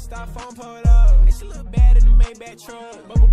styrofoam pulled up. And she look bad in the Maybach truck.